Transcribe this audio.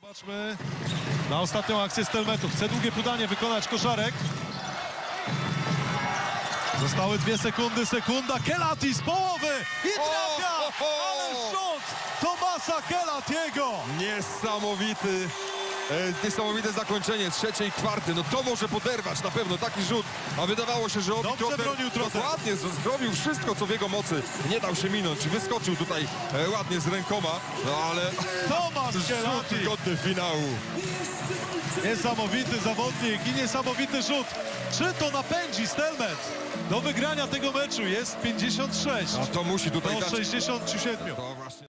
Patrzmy na ostatnią akcję Stelmetu. Chce długie podanie wykonać Koszarek. Zostały 2 sekundy, sekunda. Kelati z połowy i trafia! Ale rzut Tomasa Kelatiego! Niesamowite zakończenie trzeciej kwarty. No to może poderwać na pewno taki rzut. A wydawało się, że Dobrze bronił Trotter. Dokładnie, zrobił wszystko, co w jego mocy. Nie dał się minąć. Wyskoczył tutaj ładnie z rękoma. No ale Tomasz Kelati! rzut godny finału. Niesamowity zawodnik i niesamowity rzut. Czy to napędzi Stelmet do wygrania tego meczu? Jest 56 A to musi tutaj do dać. 67.